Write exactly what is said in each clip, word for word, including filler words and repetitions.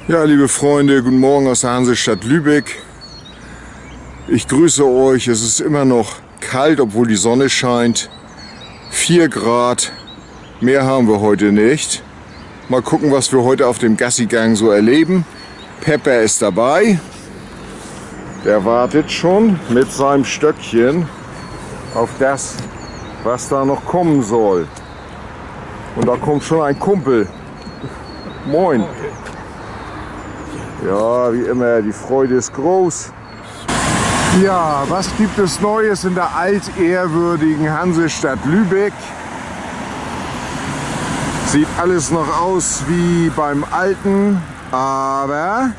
Ja, liebe Freunde, guten Morgen aus der Hansestadt Lübeck. Ich grüße euch. Es ist immer noch kalt, obwohl die Sonne scheint. vier Grad, mehr haben wir heute nicht. Mal gucken, was wir heute auf dem Gassigang so erleben. Pepper ist dabei. Der wartet schon mit seinem Stöckchen auf das, was da noch kommen soll. Und da kommt schon ein Kumpel. Moin. Ja, wie immer, die Freude ist groß. Ja, was gibt es Neues in der altehrwürdigen Hansestadt Lübeck? Sieht alles noch aus wie beim Alten, aber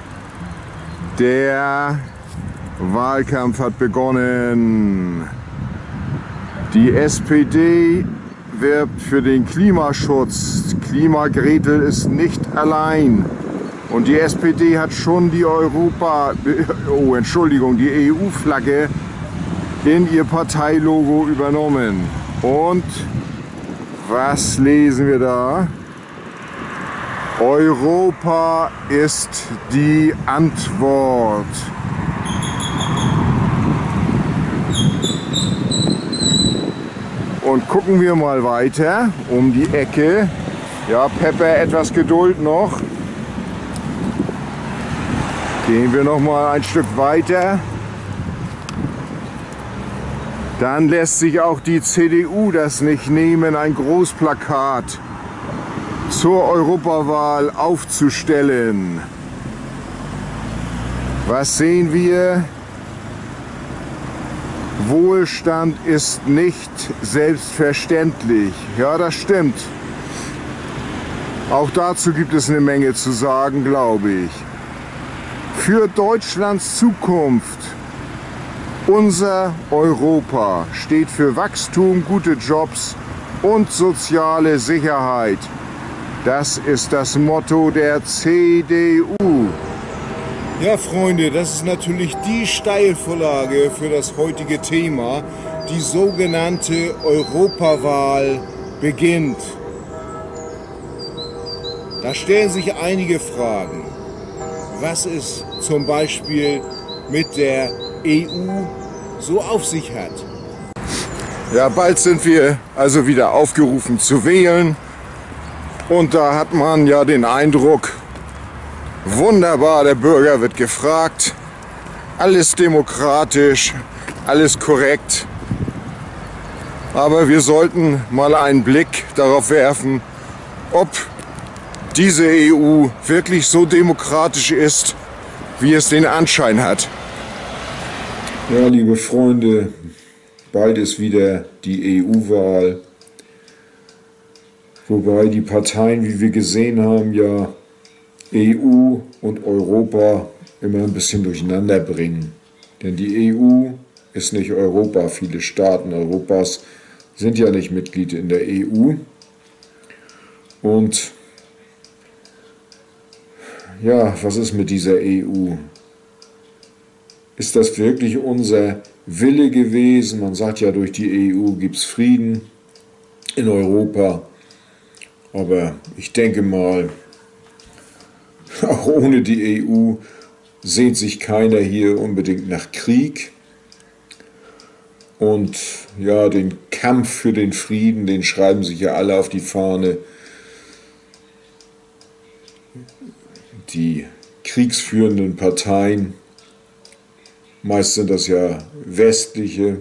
der Wahlkampf hat begonnen. Die S P D wirbt für den Klimaschutz. Klimagretel ist nicht allein. Und die S P D hat schon die Europa, oh Entschuldigung, die E U-Flagge in ihr Parteilogo übernommen. Und was lesen wir da? Europa ist die Antwort. Und gucken wir mal weiter um die Ecke. Ja, Pepper, etwas Geduld noch. Gehen wir noch mal ein Stück weiter. Dann lässt sich auch die C D U das nicht nehmen, ein Großplakat zur Europawahl aufzustellen. Was sehen wir? Wohlstand ist nicht selbstverständlich. Ja, das stimmt. Auch dazu gibt es eine Menge zu sagen, glaube ich. Für Deutschlands Zukunft, unser Europa steht für Wachstum, gute Jobs und soziale Sicherheit. Das ist das Motto der C D U. Ja, Freunde, das ist natürlich die Steilvorlage für das heutige Thema. Die sogenannte Europawahl beginnt. Da stellen sich einige Fragen. Was es zum Beispiel mit der E U so auf sich hat. Ja, bald sind wir also wieder aufgerufen zu wählen. Und da hat man ja den Eindruck, wunderbar, der Bürger wird gefragt. Alles demokratisch, alles korrekt. Aber wir sollten mal einen Blick darauf werfen, ob diese E U wirklich so demokratisch ist, wie es den Anschein hat. Ja, liebe Freunde, bald ist wieder die E U-Wahl. Wobei die Parteien, wie wir gesehen haben, ja E U und Europa immer ein bisschen durcheinander bringen. Denn die E U ist nicht Europa. Viele Staaten Europas sind ja nicht Mitglied in der E U. Und ja, was ist mit dieser E U? Ist das wirklich unser Wille gewesen? Man sagt ja, durch die E U gibt es Frieden in Europa. Aber ich denke mal, auch ohne die E U sehnt sich keiner hier unbedingt nach Krieg. Und ja, den Kampf für den Frieden, den schreiben sich ja alle auf die Fahne. Die kriegsführenden Parteien, meist sind das ja westliche,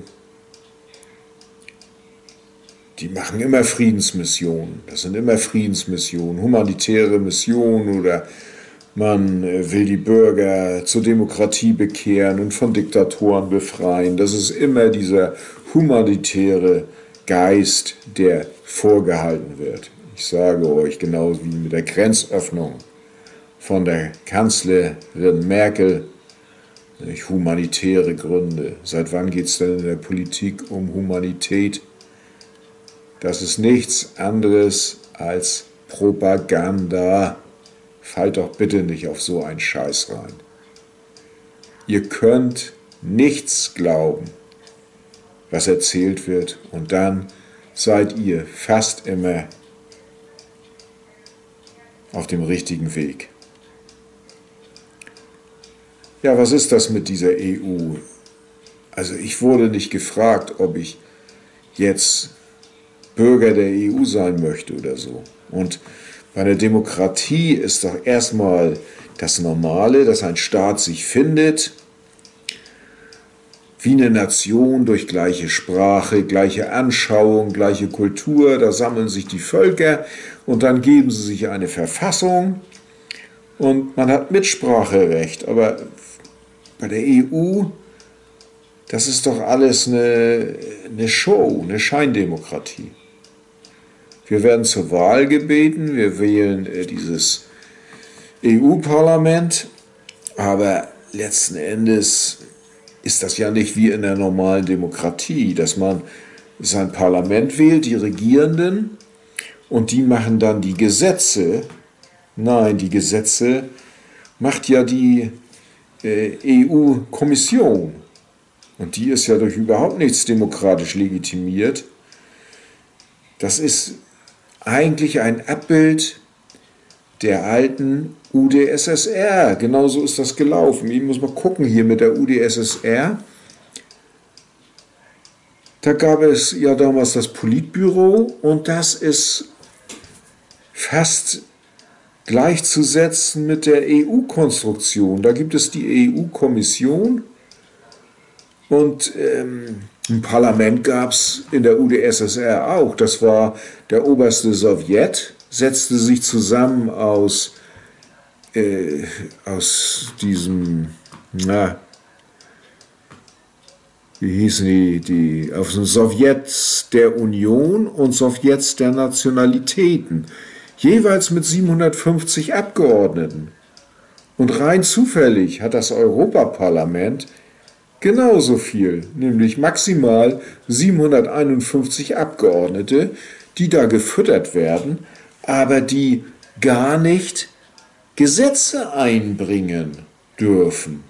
die machen immer Friedensmissionen. Das sind immer Friedensmissionen, humanitäre Missionen, oder man will die Bürger zur Demokratie bekehren und von Diktatoren befreien. Das ist immer dieser humanitäre Geist, der vorgehalten wird. Ich sage euch, genauso wie mit der Grenzöffnung von der Kanzlerin Merkel, nicht, humanitäre Gründe. Seit wann geht es denn in der Politik um Humanität? Das ist nichts anderes als Propaganda. Fallt doch bitte nicht auf so einen Scheiß rein. Ihr könnt nichts glauben, was erzählt wird, und dann seid ihr fast immer auf dem richtigen Weg. Ja, was ist das mit dieser E U? Also ich wurde nicht gefragt, ob ich jetzt Bürger der E U sein möchte oder so. Und bei einer Demokratie ist doch erstmal das Normale, dass ein Staat sich findet, wie eine Nation durch gleiche Sprache, gleiche Anschauung, gleiche Kultur. Da sammeln sich die Völker und dann geben sie sich eine Verfassung und man hat Mitspracherecht. Aber bei der E U, das ist doch alles eine, eine Show, eine Scheindemokratie. Wir werden zur Wahl gebeten, wir wählen äh, dieses E U-Parlament, aber letzten Endes ist das ja nicht wie in der normalen Demokratie, dass man sein Parlament wählt, die Regierenden, und die machen dann die Gesetze. Nein, die Gesetze macht ja die äh, E U-Kommission. Und die ist ja durch überhaupt nichts demokratisch legitimiert. Das ist eigentlich ein Abbild der alten U d S S R. Genauso ist das gelaufen. Ich muss mal gucken hier mit der U d S S R. Da gab es ja damals das Politbüro und das ist fast gleichzusetzen mit der E U-Konstruktion. Da gibt es die E U-Kommission und ähm, ein Parlament gab es in der U d S S R auch. Das war der oberste Sowjet, setzte sich zusammen aus, äh, aus diesem, na, wie hießen die, die, aus den Sowjets der Union und Sowjets der Nationalitäten, jeweils mit siebenhundertfünfzig Abgeordneten. Und rein zufällig hat das Europaparlament genauso viel, nämlich maximal siebenhunderteinundfünfzig Abgeordnete, die da gefüttert werden, aber die gar nicht Gesetze einbringen dürfen.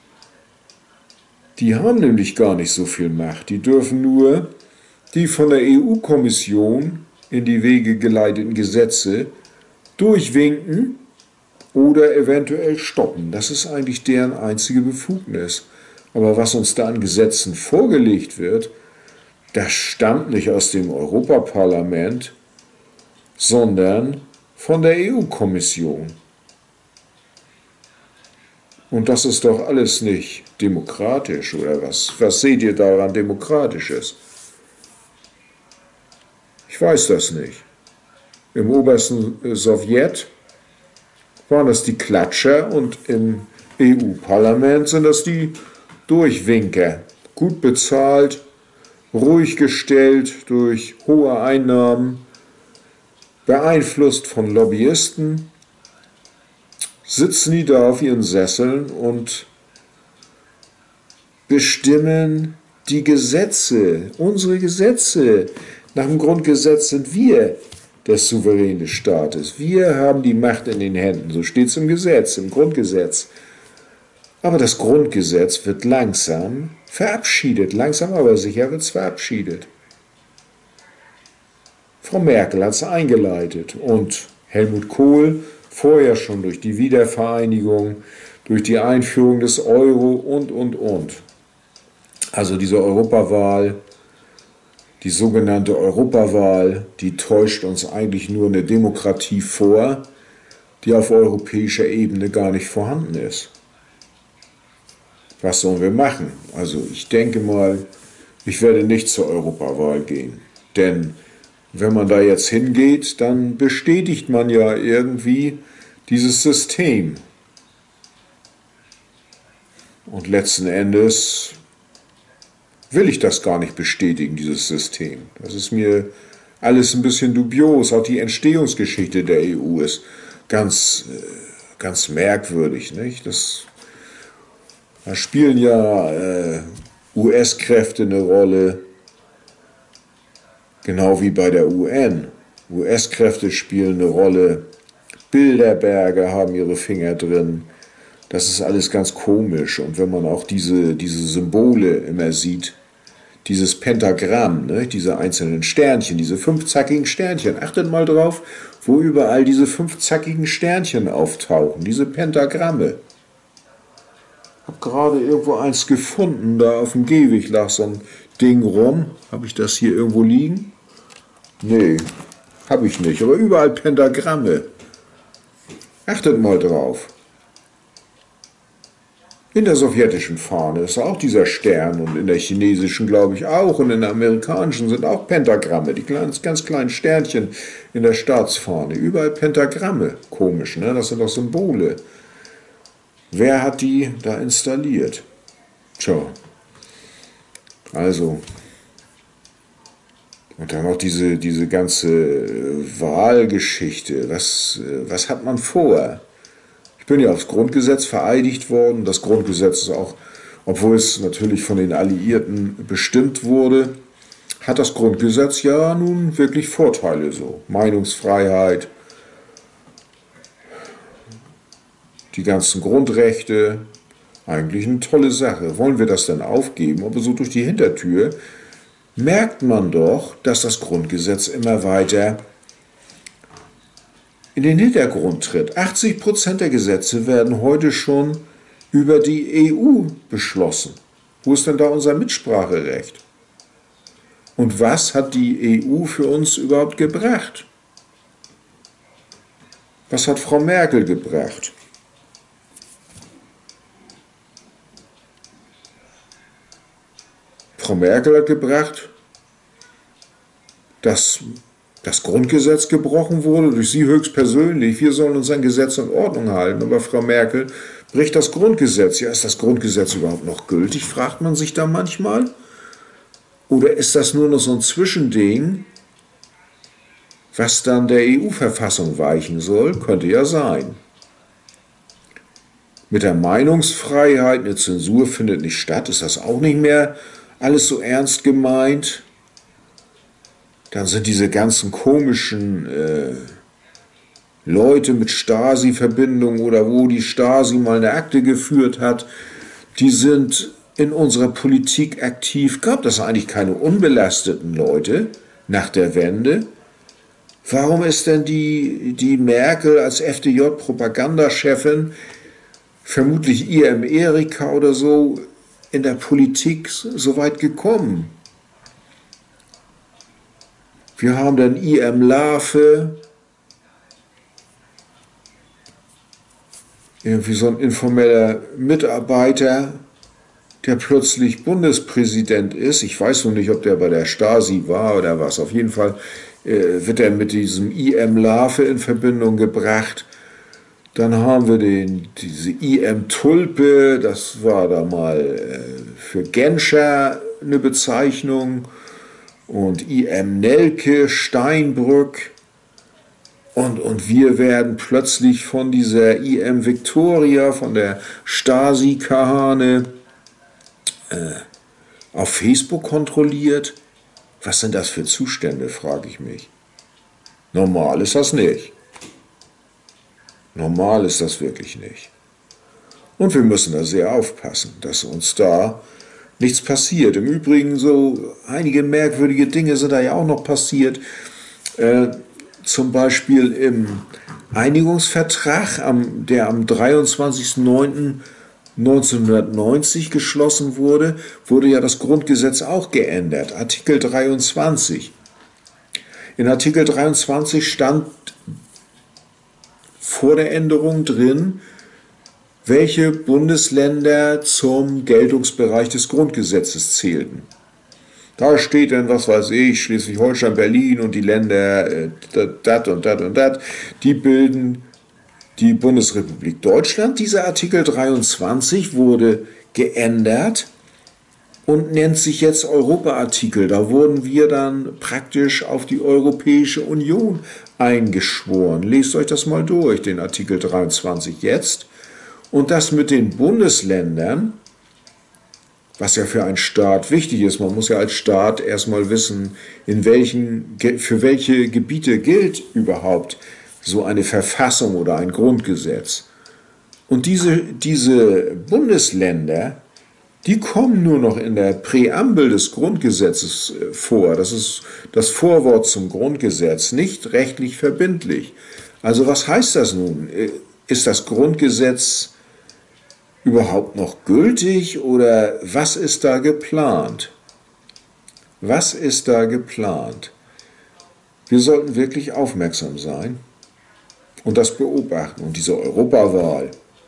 Die haben nämlich gar nicht so viel Macht. Die dürfen nur die von der E U-Kommission in die Wege geleiteten Gesetze durchwinken oder eventuell stoppen. Das ist eigentlich deren einzige Befugnis. Aber was uns da an Gesetzen vorgelegt wird, das stammt nicht aus dem Europaparlament, sondern von der E U-Kommission. Und das ist doch alles nicht demokratisch, oder was? Was seht ihr daran Demokratisches? Ich weiß das nicht. Im obersten Sowjet waren das die Klatscher und im E U-Parlament sind das die Durchwinker. Gut bezahlt, ruhig gestellt durch hohe Einnahmen, beeinflusst von Lobbyisten, sitzen die da auf ihren Sesseln und bestimmen die Gesetze, unsere Gesetze. Nach dem Grundgesetz sind wir der Souverän des Staates. Wir haben die Macht in den Händen, so steht es im Gesetz, im Grundgesetz. Aber das Grundgesetz wird langsam verabschiedet, langsam aber sicher wird es verabschiedet. Frau Merkel hat es eingeleitet und Helmut Kohl vorher schon durch die Wiedervereinigung, durch die Einführung des Euro und, und, und. Also diese Europawahl, die sogenannte Europawahl, die täuscht uns eigentlich nur eine Demokratie vor, die auf europäischer Ebene gar nicht vorhanden ist. Was sollen wir machen? Also ich denke mal, ich werde nicht zur Europawahl gehen, denn wenn man da jetzt hingeht, dann bestätigt man ja irgendwie dieses System. Und letzten Endes will ich das gar nicht bestätigen, dieses System. Das ist mir alles ein bisschen dubios. Auch die Entstehungsgeschichte der E U ist ganz, ganz merkwürdig, nicht? Das, da spielen ja äh, U S-Kräfte eine Rolle, genau wie bei der U N. U S-Kräfte spielen eine Rolle, Bilderberger haben ihre Finger drin. Das ist alles ganz komisch. Und wenn man auch diese, diese Symbole immer sieht, dieses Pentagramm, ne, diese einzelnen Sternchen, diese fünfzackigen Sternchen, achtet mal drauf, wo überall diese fünfzackigen Sternchen auftauchen, diese Pentagramme. Habe gerade irgendwo eins gefunden, da auf dem Gehweg lag so ein Ding rum. Habe ich das hier irgendwo liegen? Nee, habe ich nicht, aber überall Pentagramme. Achtet mal drauf. In der sowjetischen Fahne ist auch dieser Stern und in der chinesischen glaube ich auch und in der amerikanischen sind auch Pentagramme, die kleinen, ganz kleinen Sternchen in der Staatsfahne. Überall Pentagramme. Komisch, ne? Das sind doch Symbole. Wer hat die da installiert? Tja, also, und dann noch diese, diese ganze Wahlgeschichte. Was, was hat man vor? Ich bin ja aufs Grundgesetz vereidigt worden. Das Grundgesetz ist auch, obwohl es natürlich von den Alliierten bestimmt wurde, hat das Grundgesetz ja nun wirklich Vorteile so. Meinungsfreiheit, die ganzen Grundrechte, eigentlich eine tolle Sache. Wollen wir das denn aufgeben? Aber so durch die Hintertür merkt man doch, dass das Grundgesetz immer weiter in den Hintergrund tritt. achtzig Prozent der Gesetze werden heute schon über die E U beschlossen. Wo ist denn da unser Mitspracherecht? Und was hat die E U für uns überhaupt gebracht? Was hat Frau Merkel gebracht? Frau Merkel hat gebracht, dass das Grundgesetz gebrochen wurde, durch sie höchstpersönlich. Wir sollen uns an Gesetz und Ordnung halten, aber Frau Merkel bricht das Grundgesetz. Ja, ist das Grundgesetz überhaupt noch gültig, fragt man sich da manchmal. Oder ist das nur noch so ein Zwischending, was dann der E U-Verfassung weichen soll? Könnte ja sein. Mit der Meinungsfreiheit, eine Zensur findet nicht statt, ist das auch nicht mehr alles so ernst gemeint. Dann sind diese ganzen komischen äh, Leute mit Stasi-Verbindungen oder wo die Stasi mal eine Akte geführt hat, die sind in unserer Politik aktiv. Gab das eigentlich keine unbelasteten Leute nach der Wende? Warum ist denn die, die Merkel als F D J-Propagandachefin, vermutlich I M Erika oder so, in der Politik so weit gekommen? Wir haben dann I M Larve, irgendwie so ein informeller Mitarbeiter, der plötzlich Bundespräsident ist. Ich weiß noch nicht, ob der bei der Stasi war oder was. Auf jeden Fall äh, wird er mit diesem I M Larve in Verbindung gebracht. Dann haben wir den, diese I M Tulpe, das war da mal äh, für Genscher eine Bezeichnung. Und I M Nelke, Steinbrück. Und, und wir werden plötzlich von dieser I M Victoria, von der Stasi-Kahane, äh, auf Facebook kontrolliert. Was sind das für Zustände, frage ich mich. Normal ist das nicht. Normal ist das wirklich nicht. Und wir müssen da sehr aufpassen, dass uns da nichts passiert. Im Übrigen, so einige merkwürdige Dinge sind da ja auch noch passiert. Äh, zum Beispiel im Einigungsvertrag, am, der am dreiundzwanzigsten neunten neunzehnhundertneunzig geschlossen wurde, wurde ja das Grundgesetz auch geändert. Artikel dreiundzwanzig. In Artikel dreiundzwanzig stand vor der Änderung drin, welche Bundesländer zum Geltungsbereich des Grundgesetzes zählten. Da steht dann, was weiß ich, Schleswig-Holstein, Berlin und die Länder, äh, dat und dat und dat, die bilden die Bundesrepublik Deutschland. Dieser Artikel dreiundzwanzig wurde geändert und nennt sich jetzt Europa-Artikel. Da wurden wir dann praktisch auf die Europäische Union eingeschworen. Lest euch das mal durch, den Artikel dreiundzwanzig jetzt. Und das mit den Bundesländern, was ja für einen Staat wichtig ist. Man muss ja als Staat erstmal wissen, in welchen, für welche Gebiete gilt überhaupt so eine Verfassung oder ein Grundgesetz. Und diese, diese Bundesländer, die kommen nur noch in der Präambel des Grundgesetzes vor. Das ist das Vorwort zum Grundgesetz, nicht rechtlich verbindlich. Also was heißt das nun? Ist das Grundgesetz überhaupt noch gültig oder was ist da geplant? Was ist da geplant? Wir sollten wirklich aufmerksam sein und das beobachten. Und diese Europawahl,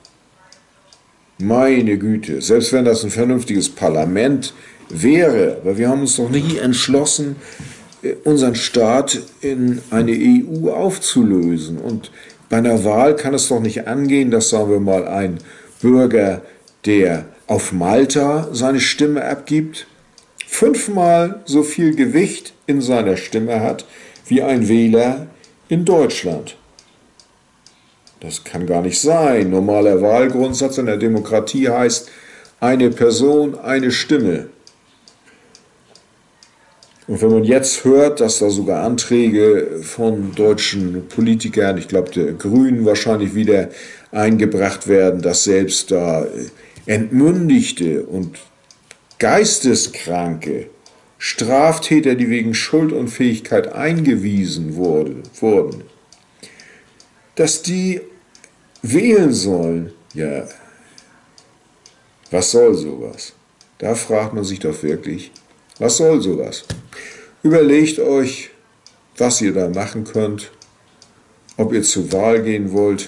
meine Güte, selbst wenn das ein vernünftiges Parlament wäre, aber wir haben uns doch nie entschlossen, unseren Staat in eine E U aufzulösen. Und bei einer Wahl kann es doch nicht angehen, dass, sagen wir mal, ein Bürger, der auf Malta seine Stimme abgibt, fünfmal so viel Gewicht in seiner Stimme hat wie ein Wähler in Deutschland. Das kann gar nicht sein. Normaler Wahlgrundsatz in der Demokratie heißt, eine Person, eine Stimme. Und wenn man jetzt hört, dass da sogar Anträge von deutschen Politikern, ich glaube der Grünen wahrscheinlich wieder eingebracht werden, dass selbst da entmündigte und geisteskranke Straftäter, die wegen Schuldunfähigkeit eingewiesen wurde, wurden, dass die wählen sollen, ja, was soll sowas? Da fragt man sich doch wirklich, was soll sowas? Überlegt euch, was ihr da machen könnt, ob ihr zur Wahl gehen wollt.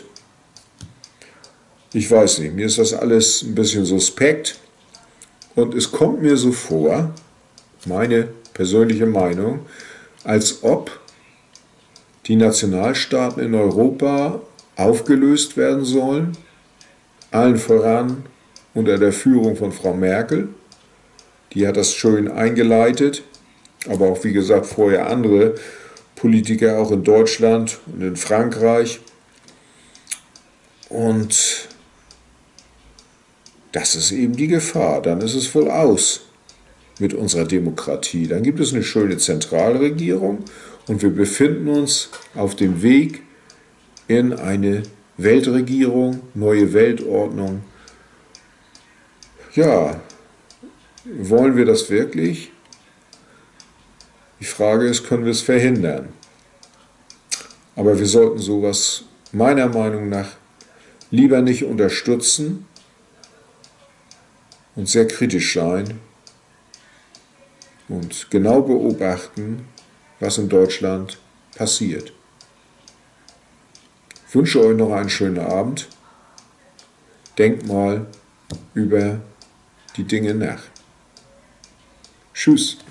Ich weiß nicht, mir ist das alles ein bisschen suspekt und es kommt mir so vor, meine persönliche Meinung, als ob die Nationalstaaten in Europa aufgelöst werden sollen, allen voran unter der Führung von Frau Merkel. Die hat das schön eingeleitet, aber auch, wie gesagt, vorher andere Politiker, auch in Deutschland und in Frankreich. Und das ist eben die Gefahr. Dann ist es wohl aus mit unserer Demokratie. Dann gibt es eine schöne Zentralregierung und wir befinden uns auf dem Weg in eine Weltregierung, neue Weltordnung. Ja, wollen wir das wirklich? Die Frage ist, können wir es verhindern? Aber wir sollten sowas meiner Meinung nach lieber nicht unterstützen und sehr kritisch sein und genau beobachten, was in Deutschland passiert. Ich wünsche euch noch einen schönen Abend. Denkt mal über die Dinge nach. Tschüss.